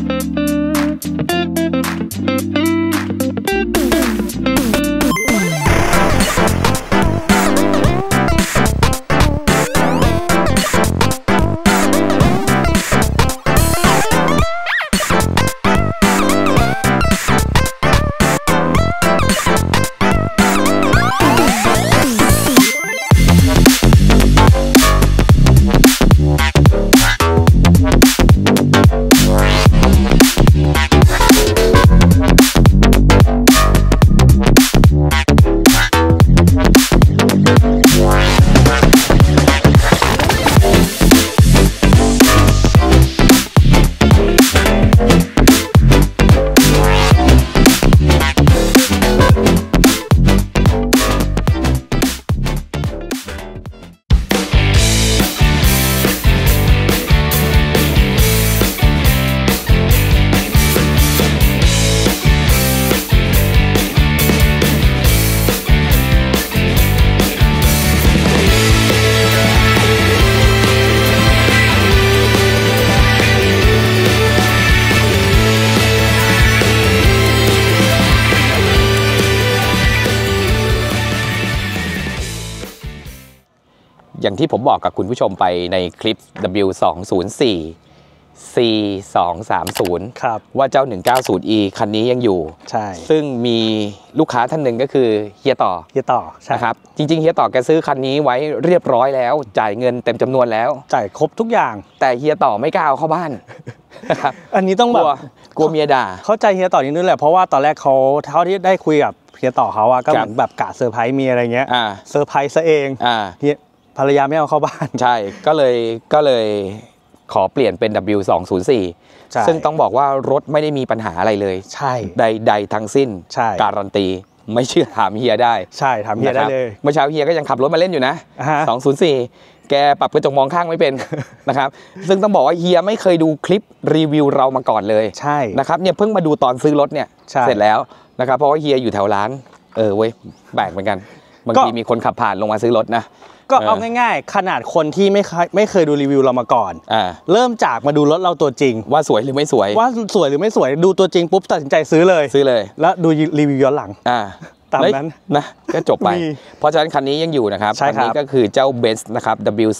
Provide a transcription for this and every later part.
อย่างที่ผมบอกกับคุณผู้ชมไปในคลิป W204 C230 ครับว่าเจ้า 190e คันนี้ยังอยู่ใช่ซึ่งมีลูกค้าท่านหนึ่งก็คือเฮียต่อใช่นะครับจริงๆเฮียต่อแกซื้อคันนี้ไว้เรียบร้อยแล้วจ่ายเงินเต็มจำนวนแล้วจ่ายครบทุกอย่างแต่เฮียต่อไม่กล้าเอาเข้าบ้านนะครับอันนี้ต้องแบบกลัวเมียด่าเข้าใจเฮียต่อนิดนึงแหละเพราะว่าตอนแรกเขาเท่าที่ได้คุยกับเฮียต่อเขาอะก็เหมือนแบบกะเซอร์ไพรส์มีอะไรเงี้ยเซอร์ไพรส์ซะเองเฮียภรรยาไม่เอาเข้าบ้านใช่ก็เลยขอเปลี่ยนเป็น W204 ซึ่งต้องบอกว่ารถไม่ได้มีปัญหาอะไรเลยใช่ใดทั้งสิ้นการันตีไม่เชื่อถามเฮียได้ใช่ถามเฮียได้เลยเมื่อเช้าเฮียก็ยังขับรถมาเล่นอยู่นะ204แกปรับกระจกมองข้างไม่เป็นนะครับซึ่งต้องบอกว่าเฮียไม่เคยดูคลิปรีวิวเรามาก่อนเลยใช่นะครับเนี่ยเพิ่งมาดูตอนซื้อรถเนี่ยเสร็จแล้วนะครับเพราะว่าเฮียอยู่แถวร้านเว้ยแบกเหมือนกันบางทีมีคนขับผ่านลงมาซื้อรถนะก็เอาง่ายๆขนาดคนที่ไม่เคยดูรีวิวเรามาก่อนเริ่มจากมาดูรถเราตัวจริงว่าสวยหรือไม่สวยว่าสวยหรือไม่สวยดูตัวจริงปุ๊บตัดสินใจซื้อเลยแล้วดูรีวิวย้อนหลังตามนั้นนะก็จบไปเพราะฉะนั้นคันนี้ยังอยู่นะครับคันนี้ก็คือเจ้า Benz นะครับ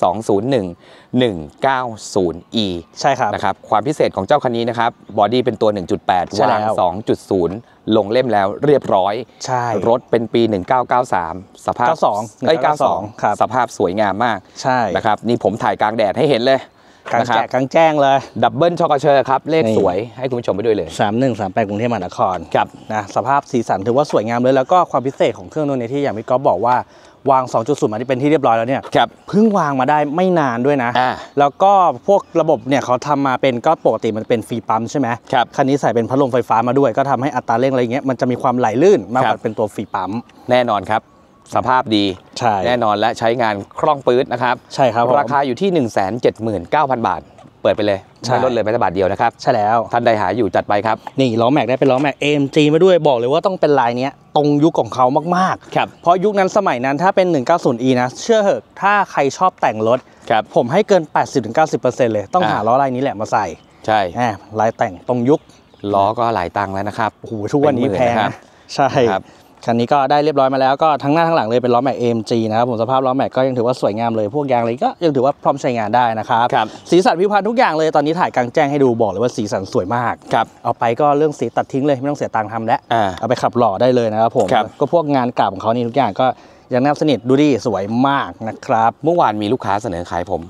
W201-190e ใช่ครับนะครับความพิเศษของเจ้าคันนี้นะครับบอดี้เป็นตัว 1.8 วาง 2.0 ลงเล่มแล้วเรียบร้อยใช่รถเป็นปี 1993 สภาพ92สภาพสวยงามมากใช่นะครับนี่ผมถ่ายกลางแดดให้เห็นเลยกลางแจ้งเลยดับเบิลช็อกโกเชอร์ครับเลขสวยให้คุณผู้ชมไปด้วยเลย 3138กรุงเทพมหานครครับนะสภาพสีสันถือว่าสวยงามเลยแล้วก็ความพิเศษของเครื่องตัวนี้ที่อย่างพี่ก๊อฟบอกว่าวาง 2.0 มาที่เป็นที่เรียบร้อยแล้วเนี่ยเพิ่งวางมาได้ไม่นานด้วยนะแล้วก็พวกระบบเนี่ยเขาทำมาเป็นก็ปกติมันเป็นฟรีปั๊มใช่ไหมคันนี้ใส่เป็นพัดลมไฟฟ้ามาด้วยก็ทำให้อัตราเร่งอะไรเงี้ยมันจะมีความไหลลื่นมากกว่าเป็นตัวฟรีปั๊มแน่นอนครับสภาพดีแน่นอนและใช้งานคล่องปื๊ดนะครับใช่ครับราคาอยู่ที่ 179,000 บาทเปิดไปเลยไม่ลดเลยแม้แต่บาทเดียวนะครับใช่แล้วท่านใดหาอยู่จัดไปครับนี่ล้อแม็กได้เป็นล้อแม็ก AMG มาด้วยบอกเลยว่าต้องเป็นลายนี้ตรงยุคของเขามากๆครับเพราะยุคนั้นสมัยนั้นถ้าเป็น 190e นะเชื่อเหอะถ้าใครชอบแต่งรถผมให้เกิน 80-90% เลยต้องหาล้อลายนี้แหละมาใส่ใช่ลายแต่งตรงยุคล้อก็หลายตังค์แล้วนะครับโอ้โหทุกวันนี้แพงใช่คันนี้ก็ได้เรียบร้อยมาแล้วก็ทั้งหน้าทั้งหลังเลยเป็นล้อแม็ก AMG นะครับผมสภาพล้อแม็กก็ยังถือว่าสวยงามเลยพวกยางอะไรก็ยังถือว่าพร้อมใช้งานได้นะครับสีสันผิวพรรณทุกอย่างเลยตอนนี้ถ่ายกลางแจ้งให้ดูบอกเลยว่าสีสันสวยมากเอาไปก็เรื่องสีตัดทิ้งเลยไม่ต้องเสียตังค์ทำแล้วเอาไปขับหล่อได้เลยนะครับผมก็พวกงานกราบของเขานี่ทุกอย่างก็ยังแนบสนิทดูดิสวยมากนะครับเมื่อวานมีลูกค้าเสนอขายผม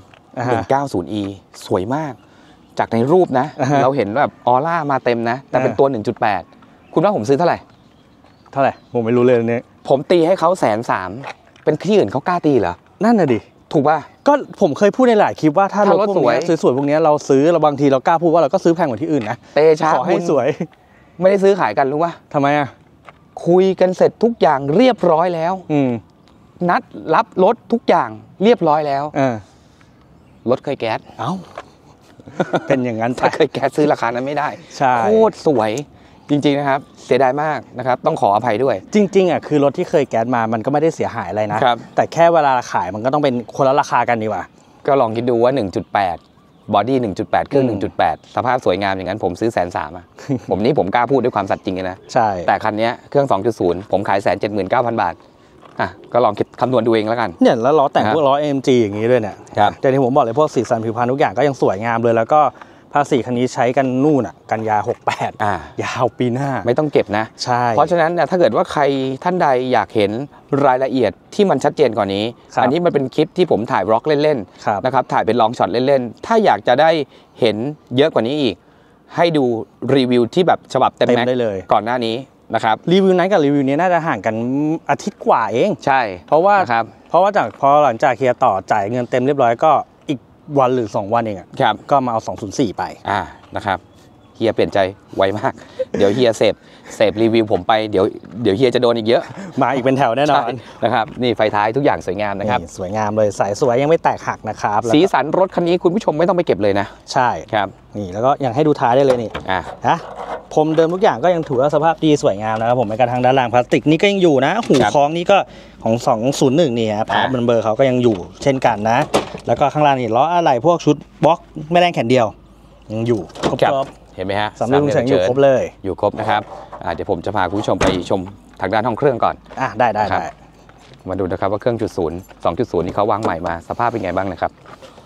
190e สวยมากจากในรูปนะเราเห็นแบบออร่ามาเต็มนะแต่เป็นตัว 1.8 คุณว่าผมซื้อเท่าไหร่ผมไม่รู้เลยเนี่ยผมตีให้เขา130,000เป็นที่อื่นเขากล้าตีเหรอนั่นน่ะดิถูกป่ะก็ผมเคยพูดในหลายคลิปว่าถ้ารถพวกนี้สวยๆพวกนี้เราซื้อเราบางทีเรากล้าพูดว่าเราก็ซื้อแพงกว่าที่อื่นนะเตชะขอให้สวยไม่ได้ซื้อขายกันรู้ป่ะทำไมอ่ะคุยกันเสร็จทุกอย่างเรียบร้อยแล้วนัดรับรถทุกอย่างเรียบร้อยแล้วรถเคยแก๊สเป็นอย่างนั้นถ้าเคยแก๊สซื้อราคานั้นไม่ได้โคตรสวยจริงๆนะครับเสียดายมากนะครับต้องขออภัยด้วยจริงๆอ่ะคือรถที่เคยแก๊สมามันก็ไม่ได้เสียหายอะไรนะแต่แค่เวลาขายมันก็ต้องเป็นคนละราคากันดีกว่าก็ลองคิดดูว่าบอดี้ 1.8 เครื่อง 1.8 สภาพสวยงามอย่างนั้นผมซื้อ130,000 อ่ะ ผมกล้าพูดด้วยความสัตย์จริงเลยนะใช่แต่คันนี้เครื่อง 2.0 ผมขาย179,000 บาทอ่ะก็ลองคิดคำนวณดูเองแล้วกันเนี่ยแล้วล้อแต่งพวกล้อ AMG อย่างนี้ด้วยเนี่ยแต่ที่ผมบอกเลยพวกสีสันผิวพรรณทุกอย่างก็ยังสวยงามเลยแล้วก็ภาษีคันนี้ใช้กันนู่นอ่ะกันยา68ยาวปีหน้าไม่ต้องเก็บนะใช่เพราะฉะนั้นเนี่ยถ้าเกิดว่าใครท่านใดอยากเห็นรายละเอียดที่มันชัดเจนกว่านี้อันนี้มันเป็นคลิปที่ผมถ่ายบล็อกเล่นๆนะครับถ่ายเป็นลองช็อตเล่นๆถ้าอยากจะได้เห็นเยอะกว่านี้อีกให้ดูรีวิวที่แบบฉบับเต็มแม็กได้เลยก่อนหน้านี้นะครับรีวิวนั้นกับรีวิวนี้น่าจะห่างกันอาทิตย์กว่าเองใช่เพราะว่าพอหลังจากเคลียร์ต่อจ่ายเงินเต็มเรียบร้อยก็อีกวันหรือ2 วันเองอ่ะก็มาเอา204ไปนะครับเฮียเปลี่ยนใจไวมากเดี๋ยวเฮียเสพรีวิวผมไปเดี๋ยวเฮียจะโดนอีกเยอะมาอีกเป็นแถวแน่นอนนะครับนี่ไฟท้ายทุกอย่างสวยงามนะครับสวยงามเลยสายสวยยังไม่แตกหักนะครับสีสันรถคันนี้คุณผู้ชมไม่ต้องไปเก็บเลยนะใช่ครับนี่แล้วก็ยังให้ดูท้ายได้เลยนี่นะพรมเดิมทุกอย่างก็ยังถือว่าสภาพดีสวยงามนะครับผมแม้กระทั่งด้านล่างพลาสติกนี่ก็ยังอยู่นะหูคล้องนี่ก็ของ201นี่ฮะพาร์ทเบอร์เขาก็ยังอยู่เช่นกันนะแล้วก็ข้างล่างนี่ล้ออะไรพวกชุดบล็อกแม่แรงแขนเดียวยังอยู่ครบเห็นไหมฮะสำเร็จลุงเฉิงอยู่ครบเลยอยู่ครบนะครับเดี๋ยวผมจะพาคุณผู้ชมไปชมทางด้านห้องเครื่องก่อนได้มาดูนะครับว่าเครื่องจุดศูนย์ 2.0 นี่เขาวางใหม่มาสภาพเป็นไงบ้างนะครับ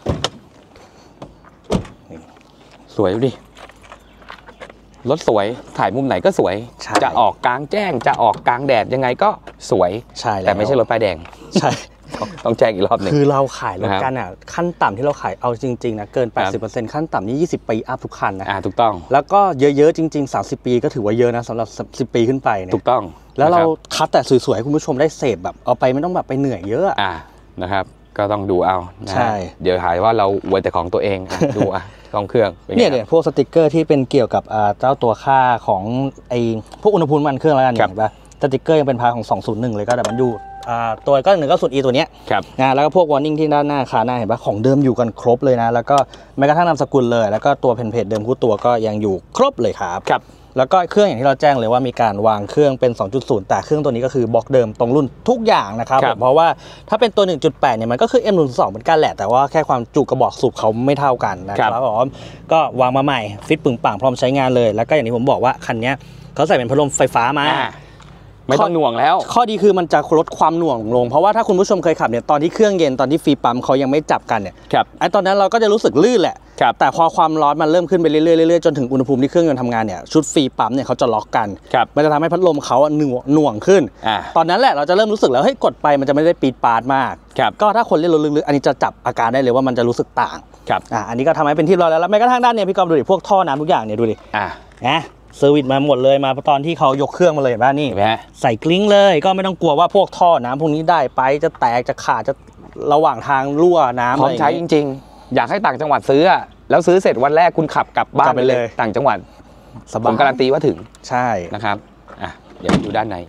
สวยดิรถสวยถ่ายมุมไหนก็สวยจะออกกลางแจ้งจะออกกลางแดดยังไงก็สวยแต่ไม่ใช่รถป้ายแดงใช่ต้องแจ้งอีกรอบหนึ่งคือเราขายรถกันอ่ะขั้นต่ำที่เราขายเอาจริงๆนะเกิน 80% ขั้นต่ำนี่20 ปีอัพทุกคันนะถูกต้องแล้วก็เยอะๆจริงๆ30 ปีก็ถือว่าเยอะนะสำหรับ10 ปีขึ้นไปเนี่ยถูกต้องแล้วเราคัดแต่สวยๆให้คุณผู้ชมได้เสพแบบเอาไปไม่ต้องแบบไปเหนื่อยเยอะนะครับก็ต้องดูเอาใช่เดี๋ยวหายว่าเราอวยแต่ของตัวเองดูของเครื่องเนี่ยพวกสติกเกอร์ที่เป็นเกี่ยวกับเจ้าตัวค่าของไอ้พวกอุณหภูมิมันเครื่องแล้วกันเห็นป่ะสติกเกอร์ยังเป็นพาของ201เลยก็แต่มันอยู่ตัวก็190eตัวเนี้ยนะแล้วก็พวกวอร์นิ่งที่ด้านหน้าคาหน้าเห็นป่ะของเดิมอยู่กันครบเลยนะแล้วก็แม้กระทั่งนามสกุลเลยแล้วก็ตัวเพจเดิมคู่ตัวก็ยังอยู่ครบเลยครับแล้วก็เครื่องอย่างที่เราแจ้งเลยว่ามีการวางเครื่องเป็น 2.0 แต่เครื่องตัวนี้ก็คือบล็อกเดิมตรงรุ่นทุกอย่างนะครับเพราะว่าถ้าเป็นตัว 1.8 เนี่ยมันก็คือ M12 เหมือนกันแหละแต่ว่าแค่ความจุกระบอกสูบเขาไม่เท่ากันนะครับผมก็วางมาใหม่ฟิตปึงปังพร้อมใช้งานเลยแล้วก็อย่างที่ผมบอกว่าคันนี้เขาใส่เป็นพัดลมไฟฟ้ามาไม่ต้องหน่วงแล้วข้อดีคือมันจะลดความหน่วงลงเพราะว่าถ้าคุณผู้ชมเคยขับเนี่ยตอนที่เครื่องเย็นตอนที่ฟรีปั๊มเขายังไม่จับกันเนี่ยไอ้ตอนนั้นเราก็จะรู้สึกลื่นแหละแต่พอความร้อนมันเริ่มขึ้นไปเรื่อยๆจนถึงอุณหภูมิที่เครื่องยนต์ทำงานเนี่ยชุดฟรีปั๊มเนี่ยเขาจะล็อกกันมันจะทำให้พัดลมเขาหน่วงขึ้นตอนนั้นแหละเราจะเริ่มรู้สึกแล้วเฮ้ยกดไปมันจะไม่ได้ปีดปาดมากก็ถ้าคนเล่นรถลึกๆอันนี้จะจับอาการได้เลยว่ามันจะรู้สึกต่างอันนี้ก็ทำให้เป็นที่ร้อยแล้วแม้กระทั่งด้านเนี่ยพี่กอล์ฟดูดิพวกท่อน้ำทุกอย่างเนี่ยดูดินะเซอร์วิสมาหมดเลยมาตอนที่เขายกเครื่องมาเลยบ้านนี่ใส่กลิ้งเลยก็ไม่ต้องกลัวว่าพวกท่อน้ำพวกนี้ได้ไปจะแตกจะขาดจะระหว่างทางรั่วน้ำพร้อมใช้จริงๆอยากให้ต่างจังหวัดซื้อแล้วซื้อเสร็จวันแรกคุณขับกลับบ้านไปเลยต่างจังหวัดผมการันตีว่าถึงใช่นะครับเดี๋ยวดูด้านใน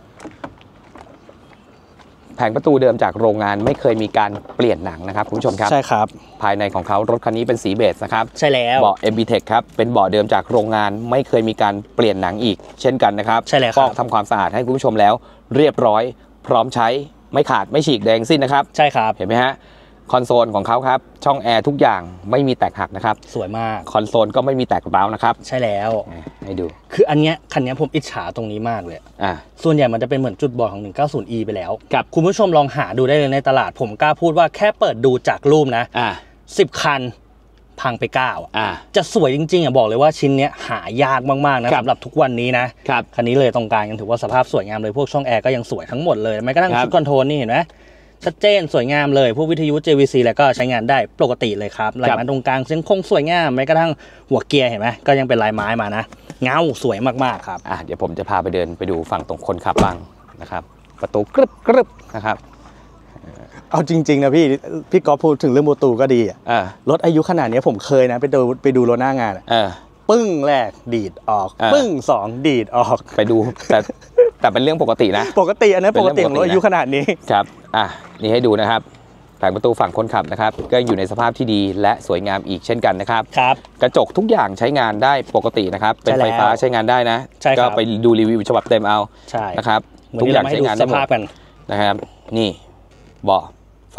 แผงประตูเดิมจากโรงงานไม่เคยมีการเปลี่ยนหนังนะครับคุณผู้ชมครับใช่ครับภายในของเขารถคันนี้เป็นสีเบจนะครับใช่แล้วเบาะ MB-Tech ครับเป็นเบาะเดิมจากโรงงานไม่เคยมีการเปลี่ยนหนังอีกเช่นกันนะครับใช่แล้วก็ทำความสะอาดให้คุณผู้ชมแล้วเรียบร้อยพร้อมใช้ไม่ขาดไม่ฉีกแดงสิ้นนะครับใช่ครับเห็นไหมฮะคอนโซลของเขาครับช่องแอร์ทุกอย่างไม่มีแตกหักนะครับสวยมากคอนโซลก็ไม่มีแตกร้าวนะครับใช่แล้วให้ดูคืออันเนี้ยคันนี้ผมอิจฉาตรงนี้มากเลยส่วนใหญ่มันจะเป็นเหมือนจุดบอดของ 190e ไปแล้วคุณผู้ชมลองหาดูได้เลยในตลาดผมกล้าพูดว่าแค่เปิดดูจากรูปนะ10 คันพังไป9จะสวยจริงๆบอกเลยว่าชิ้นเนี้ยหายากมากๆนะสำหรับทุกวันนี้นะคันนี้เลยตรงกลางยังถือว่าสภาพสวยงามเลยพวกช่องแอร์ก็ยังสวยทั้งหมดเลยแม้กระทั่งชุดคอนโทรลนี่เห็นไหมชัดเจนสวยงามเลยพวกวิทยุ JVC แล้วก็ใช้งานได้ปกติเลยครับลายไม้ตรงกลางเส้นคงสวยงามแม้กระทั่งหัวเกียร์เห็นไหมก็ยังเป็นลายไม้มานะเงาสวยมากๆครับเดี๋ยวผมจะพาไปเดินไปดูฝั่งตรงคนขับบ้างนะครับประตูกรึบนะครับเอาจริงๆนะพี่ก๊อฟพูดถึงเรื่องประตูก็ดีรถอายุขนาดนี้ผมเคยนะไปดูรถหน้างานปึ้งแรกดีดออกปึ้ง2ดีดออกไปดูแต่เป็นเรื่องปกตินะปกติอันนั้นปกติของรถอายุขนาดนี้ครับนี่ให้ดูนะครับแผงประตูฝั่งคนขับนะครับก็อยู่ในสภาพที่ดีและสวยงามอีกเช่นกันนะครับกระจกทุกอย่างใช้งานได้ปกตินะครับเป็นไฟฟ้าใช้งานได้นะก็ไปดูรีวิวฉบับเต็มเอานะครับทุกอย่างใช้งานได้หมดนะครับนี่เบาะไฟ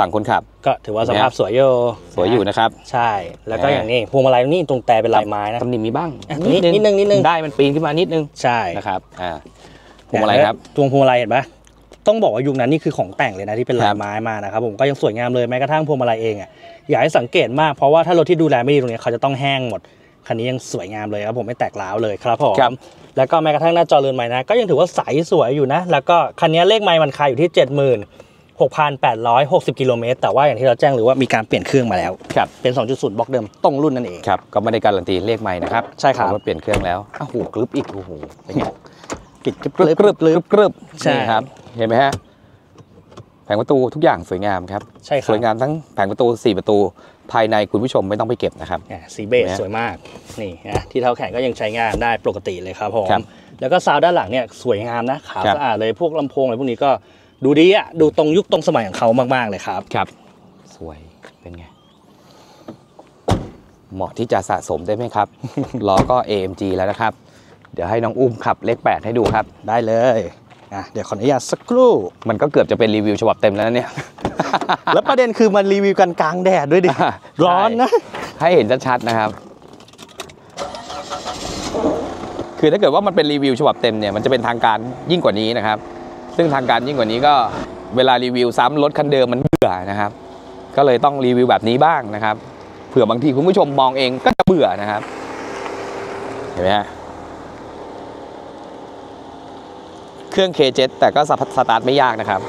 ฝั่งคนขับก็ถือว่าสภาพสวยอยู่นะครับใช่แล้วก็อย่างนี้พวงมาลัยนี่ตรงแต่เป็นลายไม้นะตำหนิมีบ้างนิดนึงได้มันปีนขึ้นมานิดนึงใช่นะครับพวงมาลัยครับพวงมาลัยเห็นไหมต้องบอกว่ายุคนั้นนี่คือของแต่งเลยนะที่เป็นลายไม้มานะครับผมก็ยังสวยงามเลยแม้กระทั่งพวงมาลัยเองอ่ะอยากให้สังเกตมากเพราะว่าถ้ารถที่ดูแลไม่ดีตรงนี้เขาจะต้องแห้งหมดคันนี้ยังสวยงามเลยครับผมไม่แตกร้าวเลยครับผมแล้วก็แม้กระทั่งหน้าจอเรือนไม้นะก็ยังถือว่าใสสวยอยู่นะแล้วก็คันนี้เลขไมล์มันคาอยู่ที่ 76,860 กิโลเมตรแต่ว่าอย่างที่เราแจ้งหรือว่ามีการเปลี่ยนเครื่องมาแล้วเป็น 2.0 บล็อกเดิมตรงรุ่นนั่นเองครับก็ไม่ได้การันตีเลขไมล์นะครับใช่ครับว่าเปลี่ยนเครื่องแล้วโอ้โหกรึบอีกโอ้โหเป็นไงปิดกรึบใช่ครับเห็นไหมฮะแผงประตูทุกอย่างสวยงามครับใช่ครับสวยงามทั้งแผงประตู4ประตูภายในคุณผู้ชมไม่ต้องไปเก็บนะครับสีเบจสวยมากนี่นะที่เท้าแขนก็ยังใช้งานได้ปกติเลยครับผมแล้วก็ซาวด์ด้านหลังเนี่ยสวยงามนะขาวสะอาดเลยพวกลำโพงอะไรพวกนี้ก็ดูดีอ่ะดูตรงยุคตรงสมัยของเขามากๆเลยครับครับสวยเป็นไงเหมาะที่จะสะสมได้ไหมครับล้อก็ AMG แล้วนะครับเดี๋ยวให้น้องอุ้มขับเลข8ให้ดูครับได้เลยเดี๋ยวขออนุญาตสักครู่มันก็เกือบจะเป็นรีวิวฉบับเต็มแล้วเนี่ยแล้วประเด็นคือมันรีวิวกันกลางแดดด้วยดิร้อนนะให้เห็นชัดๆนะครับคือถ้าเกิดว่ามันเป็นรีวิวฉบับเต็มเนี่ยมันจะเป็นทางการยิ่งกว่านี้นะครับซึ่งทางการยิ่งกว่านี้ก็เวลารีวิวซ้ำรถคันเดิมมันเบื่อนะครับก็เลยต้องรีวิวแบบนี้บ้างนะครับเผื่อบางทีคุณผู้ชมมองเองก็จะเบื่อนะครับเห็นไหมฮะเครื่อง K7 แต่ก็สตาร์ทไม่ยากนะครับ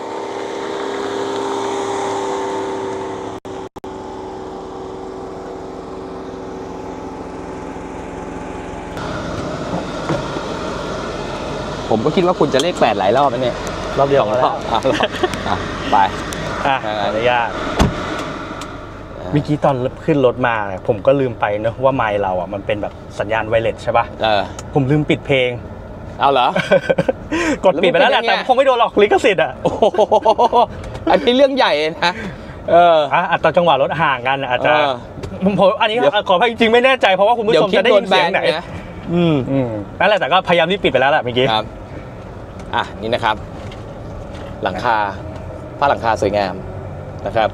ผมก็คิดว่าคุณจะเลข8หลายรอบแล้วเนี่ยรอบเดียวแล้วไปอนุญาตเมื่อกี้ตอนขึ้นรถมาผมก็ลืมไปเนอะว่าไมค์เราอ่ะมันเป็นแบบสัญญาณไวเลสใช่ป่ะผมลืมปิดเพลงเอาเหรอกดปิดไปแล้วแหละแต่คงไม่โดนหรอกลิขสิทธิ์อ่ะอันนี้เรื่องใหญ่นะอัตราจังหวะรถห่างกันอาจจะผมอันนี้ขออภัยจริงๆไม่แน่ใจเพราะว่าคุณผู้ชมจะได้ยินเสียงไหนนั่นแหละแต่ก็พยายามที่ปิดไปแล้วแหละเมื่อกี้ครับนี่นะครับหลังคาผ้าหลังคาสวยงามนะครับ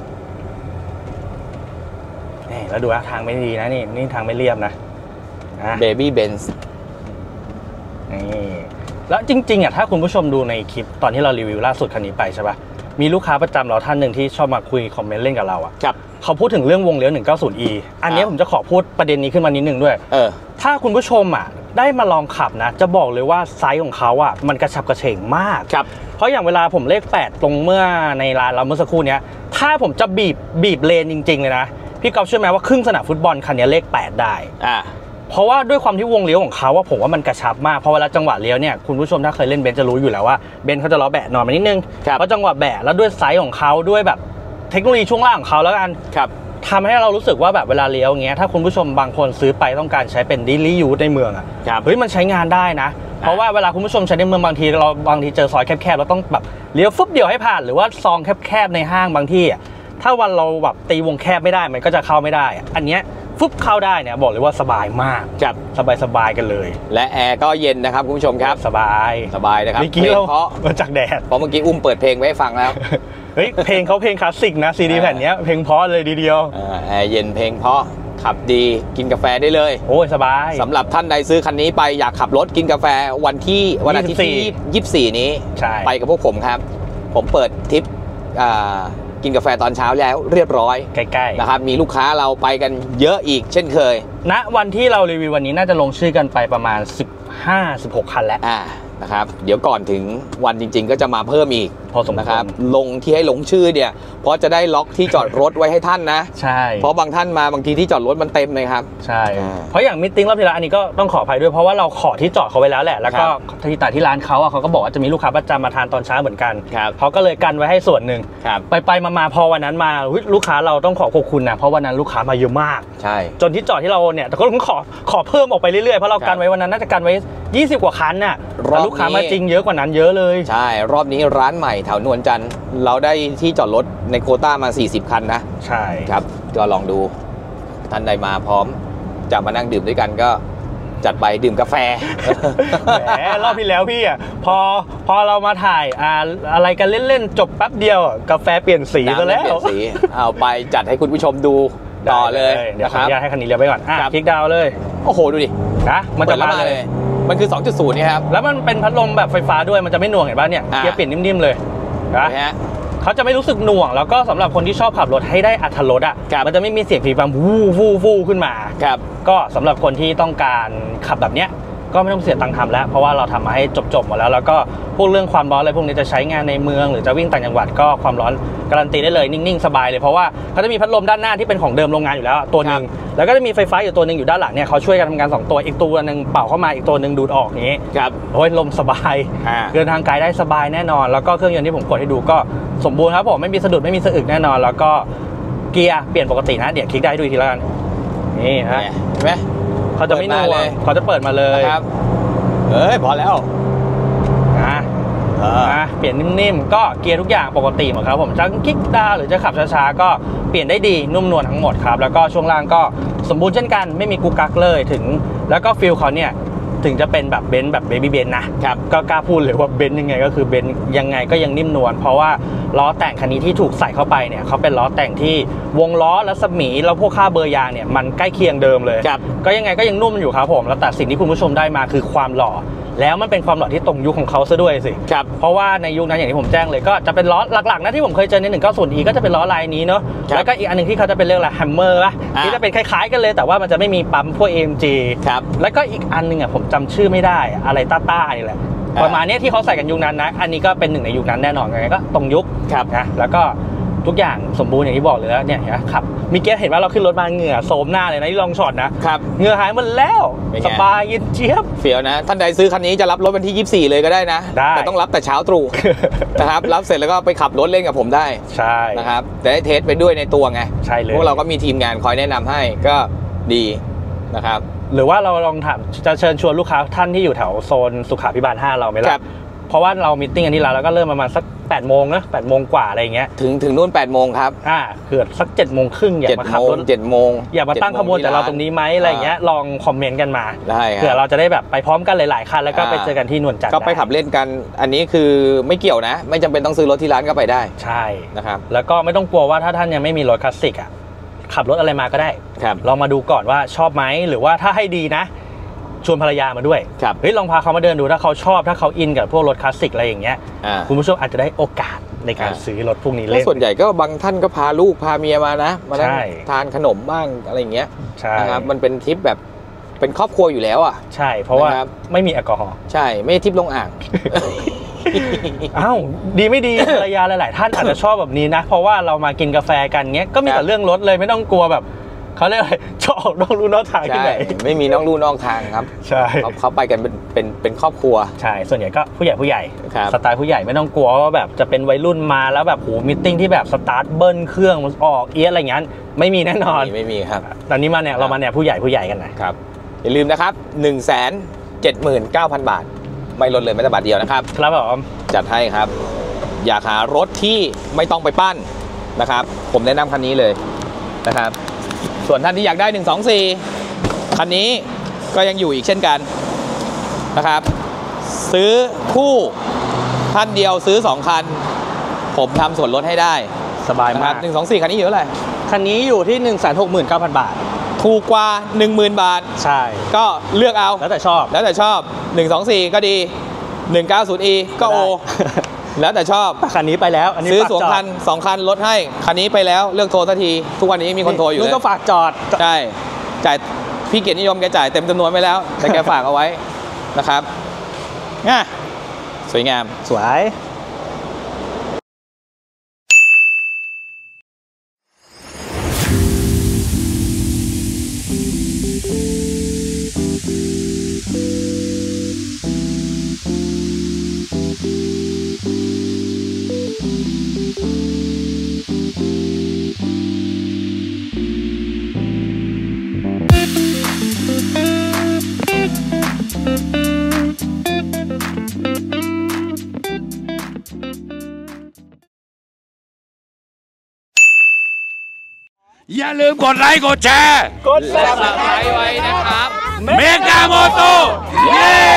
นี่แล้วดูทางไม่ดีนะนี่ทางไม่เรียบนะ Baby Benz นี่แล้วจริงๆถ้าคุณผู้ชมดูในคลิปตอนที่เรารีวิวล่าสุดคันนี้ไปใช่ป่ะมีลูกค้าประจำเราท่านหนึ่งที่ชอบมาคุยคอมเมนต์เล่นกับเราครับเขาพูดถึงเรื่องวงเลี้ยว 190e อันนี้ผมจะขอพูดประเด็นนี้ขึ้นมานิดนึงด้วยถ้าคุณผู้ชมได้มาลองขับนะจะบอกเลยว่าไซส์ของเขามันกระฉับกระเฉงมากครับเพราะอย่างเวลาผมเลข8ตรงเมื่อในร้านเราเมื่อสักครู่นี้ถ้าผมจะบีบเลนจริงๆเลยนะพี่ก๊อฟเชื่อไหมว่าครึ่งสนามฟุตบอลคันนี้เลข8ได้เพราะว่าด้วยความที่วงเลี้ยวของเขาผมว่ามันกระชับมากเพราะเวลาจังหวะเลี้ยวเนี่ยคุณผู้ชมถ้าเคยเล่นเบนซ์จะรู้อยู่แล้วว่าเบนซ์เขาจะล้อแบะนอนมานิดนึงเพราะจังหวะแบะแล้วด้วยไซส์ของเขาด้วยแบบเทคโนโลยีช่วงล่างของเขาแล้วกันทำให้เรารู้สึกว่าแบบเวลาเลี้ยวอย่างเงี้ยถ้าคุณผู้ชมบางคนซื้อไปต้องการใช้เป็นdaily useในเมืองเฮ้ยมันใช้งานได้นะเพราะว่าเวลาคุณผู้ชมใช้ในเมืองบางทีเจอซอยแคบๆเราต้องแบบเลี้ยวฟึบเดียวให้ผ่านหรือว่าซองแคบๆในห้างบางที่ถ้าวันเราแบบตีวงแคบไม่ได้มันก็จะเข้าไม่ได้อันเนี้ยฟึบเข้าได้เนี่ยบอกเลยว่าสบายมากสบายกันเลยและแอร์ก็เย็นนะครับคุณผู้ชมครับสบายนะครับเมื่อกี้เรามาจากแดดเพราะเมื่อกี้อุ้มเปิดเพลงไว้ให้ฟังแล้วเฮ้ยเพลงเขาเพลงคลาสสิกนะซีดีแผ่นนี้เพลงเพราะเลยดีเดียวแอร์เย็นเพลงเพราะขับดีกินกาแฟได้เลยโอ้ยสบายสำหรับท่านใดซื้อคันนี้ไปอยากขับรถกินกาแฟวันอาทิตย์ที่24นี้ไปกับพวกผมครับผมเปิดทริปกินกาแฟตอนเช้าแล้วเรียบร้อยใกล้ๆนะครับมีลูกค้าเราไปกันเยอะอีกเช่นเคยณวันที่เรารีวิววันนี้น่าจะลงชื่อกันไปประมาณ15-16 คันแล้วนะครับเดี๋ยวก่อนถึงวันจริงๆก็จะมาเพิ่มอีกพอสมควรนะครับลงที่ให้ลงชื่อเนี่ยเพราะจะได้ล็อกที่จอดรถไว้ให้ท่านนะใช่เพราะบางท่านมาบางทีที่จอดรถมันเต็มเลยครับใช่เพราะอย่างมิทติ้งรอบที่แล้วอันนี้ก็ต้องขออภัยด้วยเพราะว่าเราขอที่จอดเขาไว้แล้วแหละแล้วก็ที่ร้านเขาเขาก็บอกว่าจะมีลูกค้าประจำมาทานตอนเช้าเหมือนกันเขาก็เลยกันไว้ให้ส่วนหนึ่งไปมาพอวันนั้นมาลูกค้าเราต้องขอบคุณนะเพราะวันนั้นลูกค้ามาเยอะมากใช่จนที่จอดที่เราเนี่ยแต่ก็ต้องขอเพิ่มออกไปเรื่อยๆเพราะเรากันไว้วันนั้นน่าจะกันไว้20 กว่าคันน่ะแต่ลูกค้ามาจริงเยอะกว่านั้นเยอะเลยใช่รอบนี้ร้านใหม่แถวนวลจันทร์เราได้ที่จอดรถในโควต้ามา40 คันนะใช่ครับก็ลองดูท่านใดมาพร้อมจะมานั่งดื่มด้วยกันก็จัดไปดื่มกาแฟแหมรอบที่แล้วพี่อ่ะพอเรามาถ่ายอะไรกันเล่นๆจบแป๊บเดียวกาแฟเปลี่ยนสีซะแล้วเปลี่ยนสีเอาไปจัดให้คุณผู้ชมดูต่อเลยเดี๋ยวขออนุญาตให้คันนี้เลี้ยวไปก่อนคลิกดาวเลยโอ้โหดูดินะมันจะมาเลยมันคือ 2.0 นี่ครับแล้วมันเป็นพัดลมแบบไฟฟ้าด้วยมันจะไม่หน่วงเห็นป่ะเนี่ยเกียร์เปลี่ยนนิ่มๆเลยนะเขาจะไม่รู้สึกหน่วงแล้วก็สำหรับคนที่ชอบขับรถให้ได้อรรถรสอ่ะมันจะไม่มีเสียงฟีฟังวูขึ้นมาก็สำหรับคนที่ต้องการขับแบบเนี้ยก็ไม่ต้องเสียตังค์ทำแล้วเพราะว่าเราทำมาให้จบหมดแล้วก็พวกเรื่องความร้อนอะไรพวกนี้จะใช้งานในเมืองหรือจะวิ่งต่างจังหวัดก็ความร้อนการันตีได้เลยนิ่งๆสบายเลยเพราะว่าเขาจะมีพัดลมด้านหน้าที่เป็นของเดิมโรงงานอยู่แล้วตัวนึงแล้วก็จะมีไฟฟ้าอยู่ตัวนึงอยู่ด้านหลังเนี่ยเขาช่วยกันทำงาน2ตัวอีกตัวนึงเป่าเข้ามาอีกตัวนึงดูดออกอย่างนี้โอ้ยลมสบายเดินทางไกลได้สบายแน่นอนแล้วก็เครื่องยนต์ที่ผมกดให้ดูก็สมบูรณ์ครับผมไม่มีสะดุดไม่มีสะอึกแน่นอนแล้วก็เกียร์เปลี่ยนปกตินะเดี๋ยวคลิกได้ดูอีกทีแล้วกันนี่ฮะเห็นไหมเขาจะไม่หน่วงเขาจะเปิดมาเลยครับพอแล้วเปลี่ยนนิ่มๆก็เกียร์ทุกอย่างปกติหมดครับผมจะคลิกดาวหรือจะขับช้าๆก็เปลี่ยนได้ดีนุ่มนวลทั้งหมดครับแล้วก็ช่วงล่างก็สมบูรณ์เช่นกันไม่มีกุกกักเลยถึงแล้วก็ฟิลเขาเนี่ยถึงจะเป็นแบบเบนซ์แบบเบบี้เบนซ์นะครับก็กล้าพูดเลยว่าเบนซ์ยังไงก็คือเบนซ์ยังไงก็ยังนิ่มนวลเพราะว่าล้อแต่งคันนี้ที่ถูกใส่เข้าไปเนี่ยเขาเป็นล้อแต่งที่วงล้อและสมีแล้วพวกค่าเบอร์ยางเนี่ยมันใกล้เคียงเดิมเลยก็ยังไงก็ยังนุ่มอยู่ครับผมแล้วแต่สิ่งที่คุณผู้ชมได้มาคือความหล่อแล้วมันเป็นความหล่อที่ตรงยุคของเขาซะด้วยสิเพราะว่าในยุคนั้นอย่างที่ผมแจ้งเลยก็จะเป็นล้อหลักๆนะที่ผมเคยเจอใน 190e ก็จะเป็นล้อลายนี้เนาะแล้วก็อีกอันนึงที่เขาจะเป็นเรื่องอะไรแฮมเมอร์ที่จะเป็นคล้ายๆกันเลยแต่ว่ามันจะไม่มีปั๊มพวก AMG แล้วก็อีกอันนึงอ่ะผมจำชื่อไม่ได้อะไรต้าๆนี่แหละประมาณนี้ที่เขาใส่กันยุคนั้นนะอันนี้ก็เป็นหนึ่งในยุคนั้นแน่นอนไงก็ตรงยุคนะแล้วก็ทุกอย่างสมบูรณ์อย่างที่บอกเลยแล้วเนี่ยครับมีเกียร์เห็นว่าเราขึ้นรถมาเหงื่อโสมหน้าเลยนะที่ลองช็อตนะครับเหงื่อหายหมดแล้วสบายเย็นเจี๊ยบเฟี้ยวนะท่านใดซื้อคันนี้จะรับรถวันที่24เลยก็ได้นะแต่ต้องรับแต่เช้าตรู่นะครับรับเสร็จแล้วก็ไปขับรถเล่นกับผมได้ใช่นะครับจะได้เทสไปด้วยในตัวไงใช่เลยพวกเราก็มีทีมงานคอยแนะนำให้ก็ดีนะครับหรือว่าเราลองถามจะเชิญชวนลูกค้าท่านที่อยู่แถวโซนสุขาภิบาล5เราไหมล่ะเพราะว่าเรามีติ้งกันที่แล้วก็เริ่มประมาณสัก8 โมงนะ8 โมงกว่าอะไรอย่างเงี้ยถึงนู่น8 โมงครับเกือบสัก7 โมงครึ่งอยากมาขับรถ 7 โมงอยากมาตั้งขบวนแต่เราตรงนี้ไหมอะไรอย่างเงี้ยลองคอมเมนต์กันมาเผื่อเราจะได้แบบไปพร้อมกันหลายๆคันแล้วก็ไปเจอกันที่นวลจันทร์ก็ไปขับเล่นกันอันนี้คือไม่เกี่ยวนะไม่จำเป็นต้องซื้อรถที่ร้านก็ไปได้ใช่นะครับแล้วก็ไม่ต้องกลัวว่าถ้าท่านยังไม่มีรถคลาสสิกขับรถอะไรมาก็ได้ลองมาดูก่อนว่าชอบไหมหรือว่าถ้าให้ดีนะชวนภรรยามาด้วยเฮ้ยลองพาเขามาเดินดูถ้าเขาชอบถ้าเขาอินกับพวกรถคลาสสิกอะไรอย่างเงี้ยคุณผู้ชมอาจจะได้โอกาสในการซื้อรถพวกนี้เล่นส่วนใหญ่ก็บางท่านก็พาลูกพาเมียมานะมาทานขนมบ้างอะไรอย่างเงี้ยนะครับมันเป็นทริปแบบเป็นครอบครัวอยู่แล้วใช่เพราะว่าไม่มีแอลกอฮอล์ใช่ไม่ทริปลงอ่างอ้าวดีไม่ดีภรรยาหลายๆท่านอาจจะชอบแบบนี้นะเพราะว่าเรามากินกาแฟกันเงี้ยก็มีแต่เรื่องรถเลยไม่ต้องกลัวแบบเขาเรียกอะไรชอบนอกลู่นอกทางที่ไหนไม่มีนอกลู่นอกทางครับใช่เขาไปกันเป็นครอบครัวใช่ส่วนใหญ่ก็ผู้ใหญ่สไตล์ผู้ใหญ่ไม่ต้องกลัวว่าแบบจะเป็นวัยรุ่นมาแล้วแบบโหมิทติ้งที่แบบสตาร์ทเบิ้ลเครื่องมันออกเอี๊ยดอะไรเงี้ยไม่มีแน่นอนไม่มีครับตอนนี้มาเนี่ยเรามาเนี่ยผู้ใหญ่กันนะครับอย่าลืมนะครับ 179,000 บาทไม่ลดเลยแม้แต่บาทเดียวนะครับครับผมจัดให้ครับอยากหารถที่ไม่ต้องไปปั้นนะครับผมแนะนำคันนี้เลยนะครับส่วนท่านที่อยากได้124คันนี้ก็ยังอยู่อีกเช่นกันนะครับซื้อคู่ท่านเดียวซื้อ2คันผมทำส่วนลดให้ได้สบายมาก 124คันนี้อยู่เท่าไหร่คันนี้อยู่ที่ 169,000 บาทถูกกว่า 10,000 บาทใช่ก็เลือกเอาแล้วแต่ชอบ 124ก็ดี 190e ก็โอแล้วแต่ชอบคันนี้ไปแล้วอันนี้ซื้อ2 คันลดให้คันนี้ไปแล้วเลือกโทรทันทีทุกวันนี้มีคนโทรอยู่เลยก็ฝากจอดใช่จ่ายพี่เกียรตินิยมแกจ่ายเต็มจำนวนไปแล้วแต่แกฝากเอาไว้นะครับสวยงามสวยอย่าลืมกดไลค์กดแชร์กด Subscribe ไว้นะครับเมกาโมโตเย้